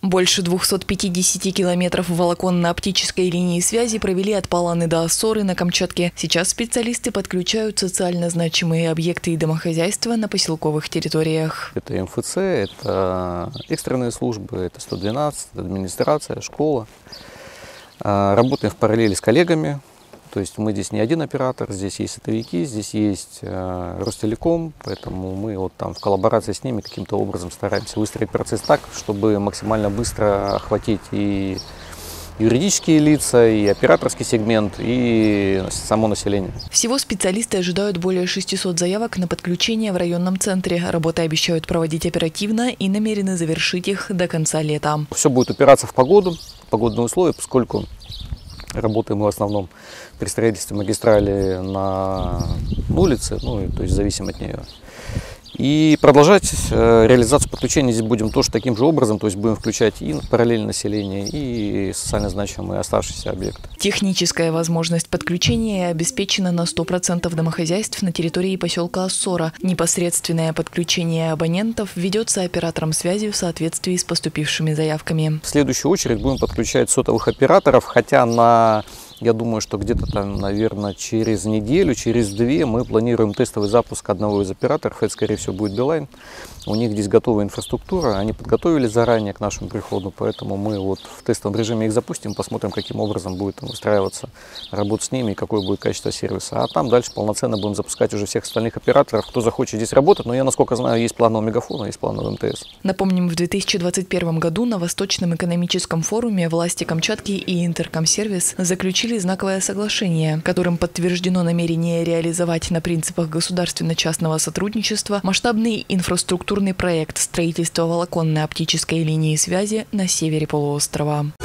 Больше 250 километров волоконно-оптической линии связи провели от Паланы до Осоры на Камчатке. Сейчас специалисты подключают социально значимые объекты и домохозяйства на поселковых территориях. Это МФЦ, это экстренные службы, это 112, администрация, школа. Работаем в параллели с коллегами. То есть мы здесь не один оператор, здесь есть сетовики, здесь есть Ростелеком, поэтому мы вот там в коллаборации с ними каким-то образом стараемся выстроить процесс так, чтобы максимально быстро охватить и юридические лица, и операторский сегмент, и само население. Всего специалисты ожидают более 600 заявок на подключение в районном центре. Работы обещают проводить оперативно и намерены завершить их до конца лета. Все будет упираться в погоду, погодные условия, поскольку работаем мы в основном при строительстве магистрали на улице, то есть зависим от нее. И продолжать реализацию подключения здесь будем тоже таким же образом, то есть будем включать и параллельное население, и социально значимые оставшиеся объекты. Техническая возможность подключения обеспечена на 100% домохозяйств на территории поселка Осора. Непосредственное подключение абонентов ведется оператором связи в соответствии с поступившими заявками. В следующую очередь будем подключать сотовых операторов, хотя я думаю, что где-то там, наверное, через неделю, через две мы планируем тестовый запуск одного из операторов. Это, скорее всего, будет Билайн. У них здесь готовая инфраструктура, они подготовили заранее к нашему приходу, поэтому мы вот в тестовом режиме их запустим, посмотрим, каким образом будет выстраиваться работа с ними и какое будет качество сервиса. А там дальше полноценно будем запускать уже всех остальных операторов, кто захочет здесь работать. Но я, насколько знаю, есть планы у Мегафона, есть планы у МТС. Напомним, в 2021 году на Восточном экономическом форуме власти Камчатки и Интеркомсервис заключили знаковое соглашение, которым подтверждено намерение реализовать на принципах государственно-частного сотрудничества масштабный инфраструктурный проект строительства волоконно-оптической линии связи на севере полуострова.